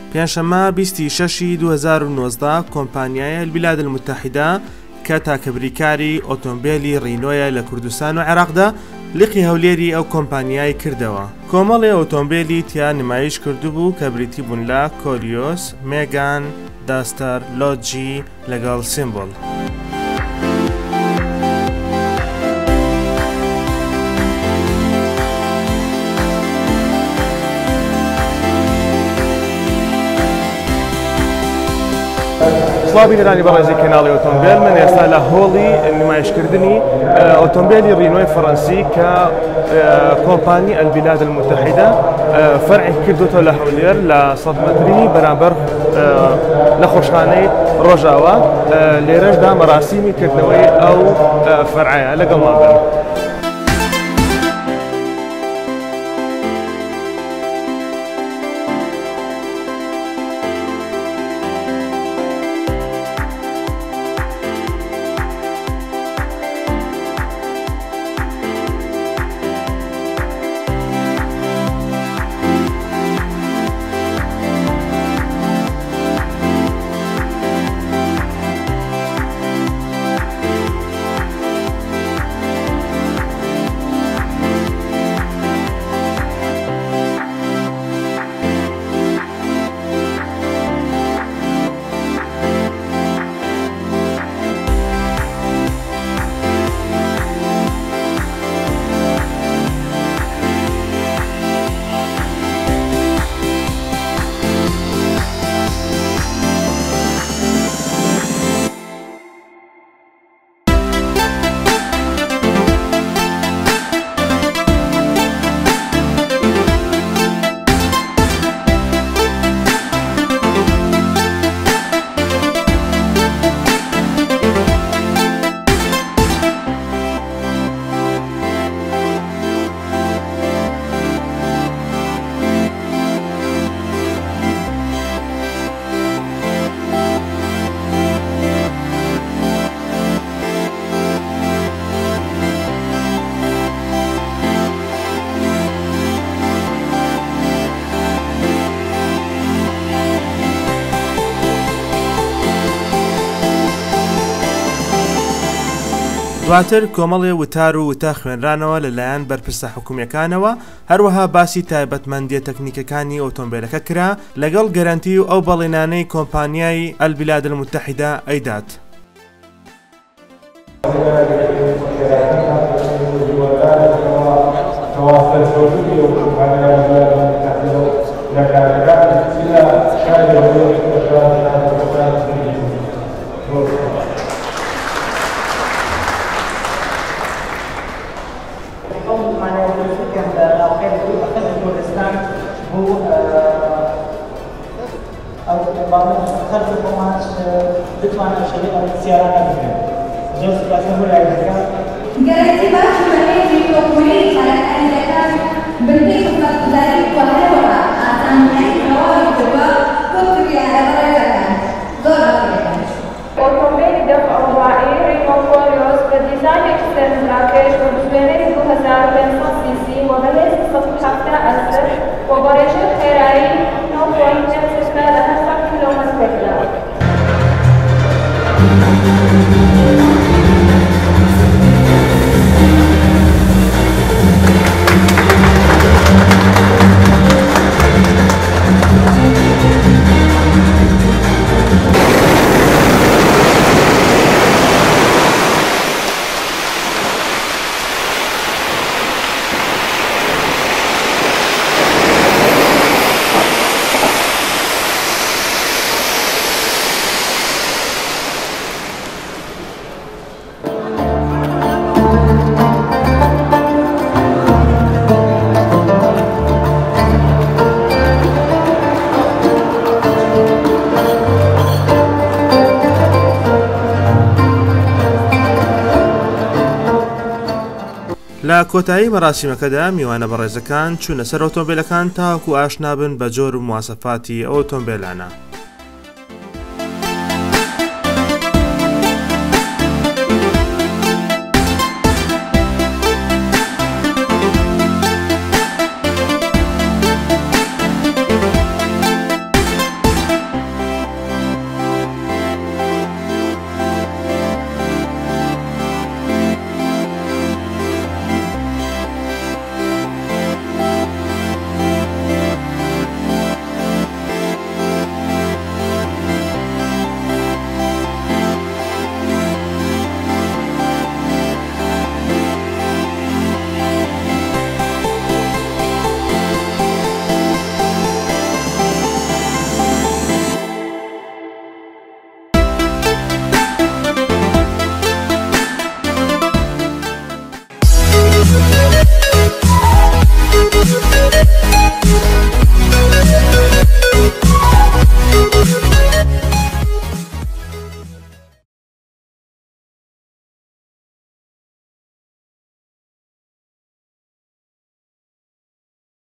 پێنجشەممە 26/2019 کۆمپانیای البلاد المتحدە کە تاکەبریکاری ئۆتۆمبیلی ڕینۆیە لە کوردستان و عێراقدا لقی هەولێری ئەو کۆمپانیای کردەوە. کۆمەڵی ئۆتۆمبیلی تیا نمایش کردوبوو کە بریتی بوون لە کۆریۆس، مێگان، داستەر، لۆجی لەگەڵ سیمبڵ. سڵاو بینەرانی بەڕێزی کەناڵی ئۆتۆمبیل، من ئێستا لە هۆڵی نمایشکردنی ئۆتۆمبیلی ڕینۆی فەڕەنسی کە کۆمپانی البلاد المتحدە فەرعی کردوتەوە لە هەولێر لە 100 مەتری بەرامبەر لە خۆشخانەی ڕۆژاوە. لێرەشدا مەراسیمی کردنەوەی ئەو فەرعەیە لەگەڵمان بن. دواتر کۆمەڵێ وتار و وتا خوێنرانەوە لەلایەن بەرپرسە حکوومیەکانەوە هەروەها باسی تایبەتمەندیە تەکنیکەکانی ئۆتۆمبیلەکە کرا لەگەڵ گەرانتی و ئەو بەڵێنانەی کۆمپانیای البلاد المتحدە ئەیدات. لە کۆتایی مەراسیمەکەدا میوانە بەڕێزەکان چوونە سەر ئۆتۆمبیلەکان تاوەکو ئاشنا بن بە جۆر و مواسەفاتی ئۆتۆمبیلانە.